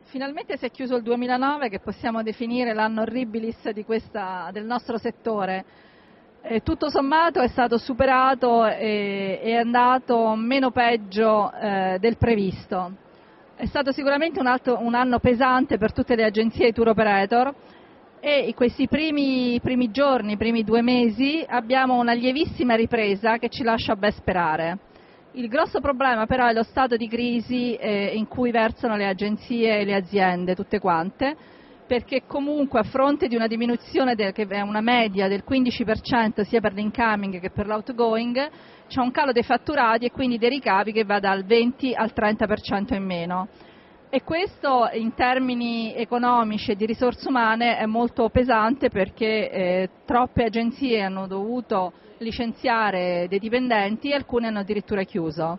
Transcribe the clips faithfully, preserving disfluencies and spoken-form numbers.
finalmente si è chiuso il duemilanove, che possiamo definire l'anno horribilis di questa, del nostro settore. Eh, tutto sommato è stato superato e è andato meno peggio eh, del previsto. È stato sicuramente un, alto, un anno pesante per tutte le agenzie e tour operator, e in questi primi, primi giorni, i primi due mesi, abbiamo una lievissima ripresa che ci lascia ben sperare. Il grosso problema però è lo stato di crisi eh, in cui versano le agenzie e le aziende tutte quante, perché comunque a fronte di una diminuzione del, che è una media del quindici per cento sia per l'incoming che per l'outgoing, c'è un calo dei fatturati e quindi dei ricavi che va dal venti al trenta per cento in meno. E questo in termini economici e di risorse umane è molto pesante, perché eh, troppe agenzie hanno dovuto licenziare dei dipendenti e alcune hanno addirittura chiuso.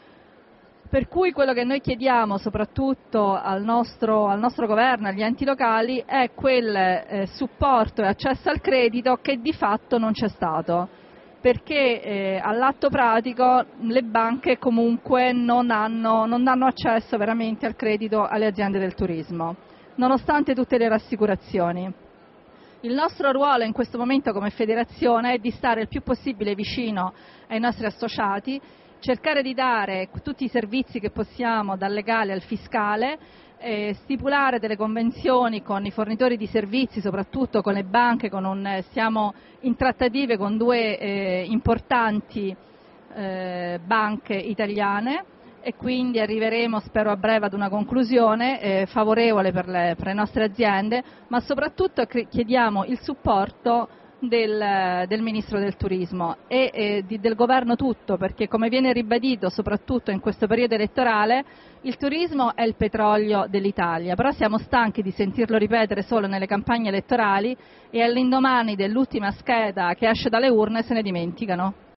Per cui quello che noi chiediamo soprattutto al nostro, al nostro governo, agli enti locali, è quel eh, supporto e accesso al credito che di fatto non c'è stato, perché eh, all'atto pratico le banche comunque non, hanno, non danno accesso veramente al credito alle aziende del turismo, nonostante tutte le rassicurazioni. Il nostro ruolo in questo momento come federazione è di stare il più possibile vicino ai nostri associati, cercare di dare tutti i servizi che possiamo, dal legale al fiscale, eh, stipulare delle convenzioni con i fornitori di servizi, soprattutto con le banche. Con un, siamo in trattative con due eh, importanti eh, banche italiane, e quindi arriveremo, spero a breve, ad una conclusione eh, favorevole per le, per le nostre aziende, ma soprattutto chiediamo il supporto del, del Ministro del Turismo e eh, di, del Governo tutto, perché, come viene ribadito soprattutto in questo periodo elettorale, il turismo è il petrolio dell'Italia, però siamo stanchi di sentirlo ripetere solo nelle campagne elettorali, e all'indomani dell'ultima scheda che esce dalle urne se ne dimenticano.